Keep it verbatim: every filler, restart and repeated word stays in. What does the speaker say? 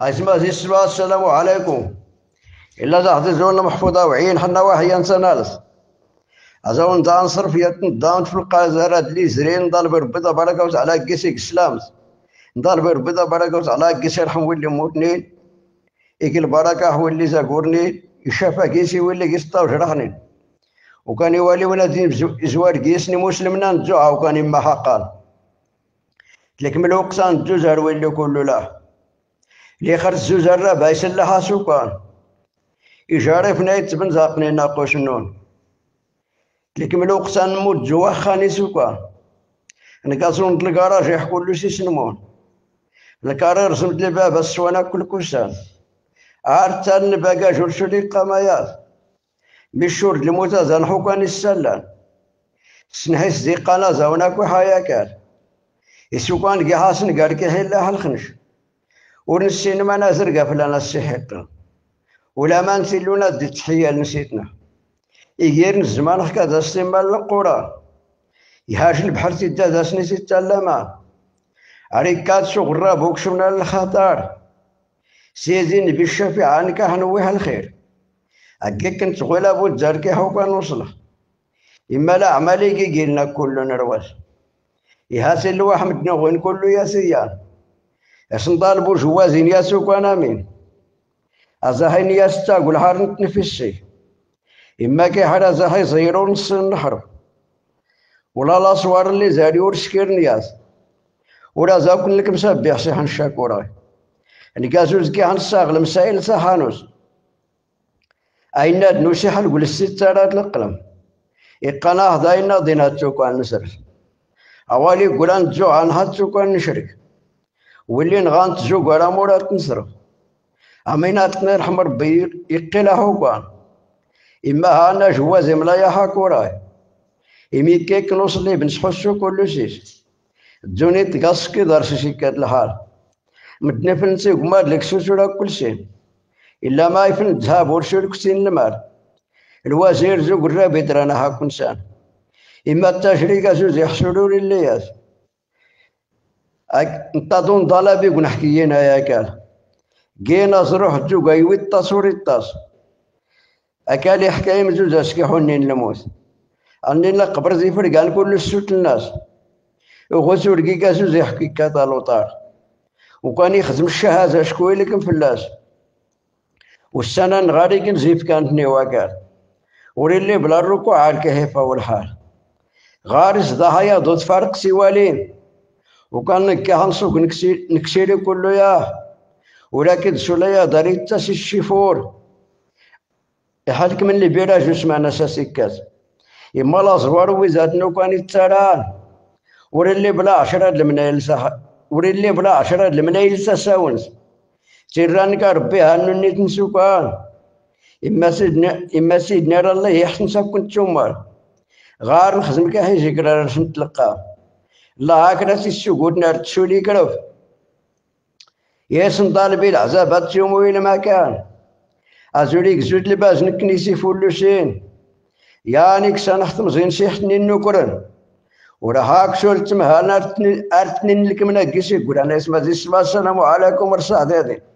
اسمع زي السبعة السلام عليكم. إلا زعت زون محفوظة وعين حنا وحيا نسنالس أزون دان صرف يتن دان في القازرة دلي زرين ضال بربدا بركة على قيسي إسلامس ضال بربدا بركة على قيسي رحم واللي موتنين إيك البركة هو اللي زاقورني يشافى قيسي واللي قيستا وشرحني وكان يوالي ولادين زوار قيسني مسلمنا نجوعا وكان إما حقان تلكمل وقسان جوزر واللي كله لا لي خرج زوزر بايس لها سوكان إجارة فنايت بن زاقني ناقوش النون تلكمل وقسان موت جوا خاني سوكان نقاصون الكراج يحكوا له سي سنمون الكرار رسمت لي باب السوانا كل كوسان عارتان باقا جرشو لي القمايات مشور الموتى زنحو كان السلان سنحيس دي قانا زوناكو حياكال السوكان كي حاسن قال كي هلا هالخنش ونسينا ما نازر قفلنا السحيق ولا ما نسيلونا دي تحية نسيتنا إيجير الزمان حكا دا استمال القرى يهاش البحر تدا دا سنسي التلاما عريكات شغرا بوك شمنا الخطر سيدين بالشفيع عنك هنويها الخير أكيد كنت غولا بود زاركي حوكا نوصله إما لا عمالي كي قلنا كله نرواس يهاسي الواحد متنوين كله يا سيان اسم طالبو جوازين يا سوكان امين ازاهين يا ستا قول حار نتنفسي اما كي حار ازاهي زيرو نص النحر ولا الاصوار اللي زاري ورشكير نياس ولا زاكن لك مسبح سيحن الشاكوراي نقازوز كي هنصاغ المسائل ساحانوس اين نوسي حنقول الستارات القلم إقناه داينا دينات سوكان نسر اوالي قولان جو عنها سوكان نشرك واللي نغانت جو قرا مورات نصرف اميناتنا رحم ربي يقيلا هوكان اما هانا جواز ملايا هاكوراي امي كيك نوصلي بنسحسو كل سيس جوني تقاس كي دار شيكات الحال متنفن سي قمار لك سوسورا كل شيء الا ما يفن ذهب ورشورك سين المال الوزير زو قرا بيدرانا هاكون سان اما التشريك زوز يحصلوا للياس انتظن طلبي ونحكينا يا كال جينا صروح جو قايوي التصور التص أكال يحكي مزوز أسكحوني الموت أني لا قبر زي فرقان كل السوت الناس وغسو رقيقا زوز يحكي كاتالوطار وكان يخدم الشهادة شكوي لكم في اللاس والسنة نغاريكن زيف كانت نيواكال وريلي بلا الركوع على الكهيفة والحال غارس ضحايا ضد فرق سوالين وكان كهنسوك نكسير نكسيري كله ياه ولكن سوليا داريت تاسي الشيفور يحالك من اللي بيرا جوس معنا ساسيكات إما لا زوار ويزاد نو كان يتساران وريلي بلا عشرة المنايل ساحة وريلي بلا عشرة المنايل ساساونس تيران كربي هانو نيت نسوكان إما سيدنا إما سيدنا الله يحسن ساكن تشومار غار نخزم كاحي جكرا رسم تلقاه لا هكذا السجود نار تشولي كرف ياسن طالبي العذاب تشومو إلى مكان أزوليك زود لباس نكنيسي فولوسين يعني كسان اختم زين سيحتني النكرن ورا هاك شولت مهانا أرتنين لك من القسي قول أنا اسمه زي السلام عليكم ورصاد هذه